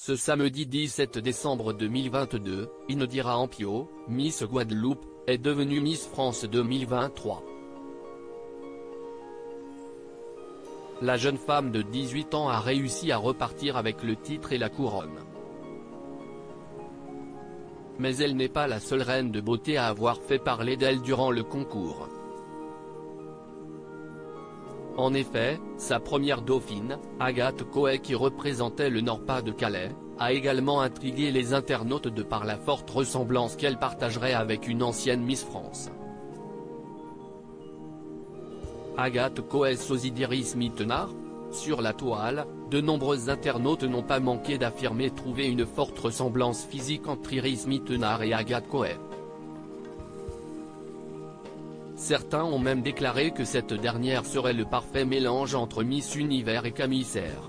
Ce samedi 17 décembre 2022, Indira Ampio, Miss Guadeloupe, est devenue Miss France 2023. La jeune femme de 18 ans a réussi à repartir avec le titre et la couronne. Mais elle n'est pas la seule reine de beauté à avoir fait parler d'elle durant le concours. En effet, sa première dauphine, Agathe Coët, qui représentait le Nord-Pas-de-Calais, a également intrigué les internautes de par la forte ressemblance qu'elle partagerait avec une ancienne Miss France. Agathe Coët sosie d'Iris Mittenard. Sur la toile, de nombreux internautes n'ont pas manqué d'affirmer trouver une forte ressemblance physique entre Iris Mittenard et Agathe Coët. Certains ont même déclaré que cette dernière serait le parfait mélange entre Miss Univers et Camille Serre.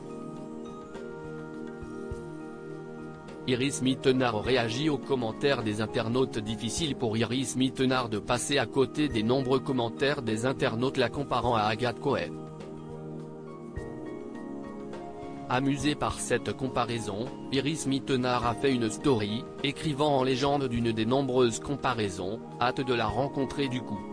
Iris Mittenard réagit aux commentaires des internautes. Difficile pour Iris Mittenard de passer à côté des nombreux commentaires des internautes la comparant à Agathe Coët. Amusée par cette comparaison, Iris Mittenard a fait une story, écrivant en légende d'une des nombreuses comparaisons, hâte de la rencontrer du coup.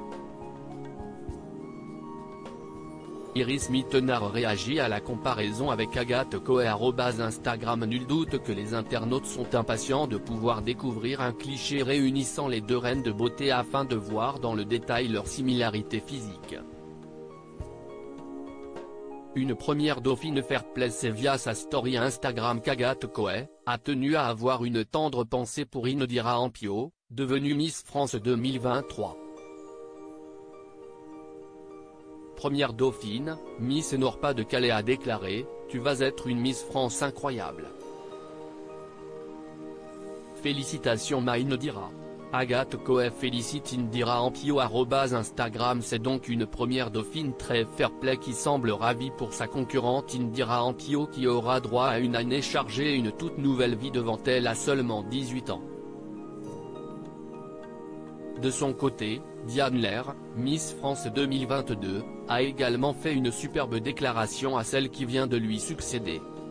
Iris Mittenard réagit à la comparaison avec Agathe Coët @Instagram. Nul doute que les internautes sont impatients de pouvoir découvrir un cliché réunissant les deux reines de beauté afin de voir dans le détail leur similarité physique. Une première dauphine fair-play, c'est via sa story Instagram qu'Agathe Coët a tenu à avoir une tendre pensée pour Indira Ampio, devenue Miss France 2023. Première dauphine, Miss Nord-Pas-de-Calais a déclaré « Tu vas être une Miss France incroyable. Félicitations ma Indira ». Agathe Coët félicite Indira Ampio @Instagram. C'est donc une première dauphine très fair-play qui semble ravie pour sa concurrente Indira Ampio, qui aura droit à une année chargée et une toute nouvelle vie devant elle à seulement 18 ans. De son côté, Diane Lair, Miss France 2022, a également fait une superbe déclaration à celle qui vient de lui succéder.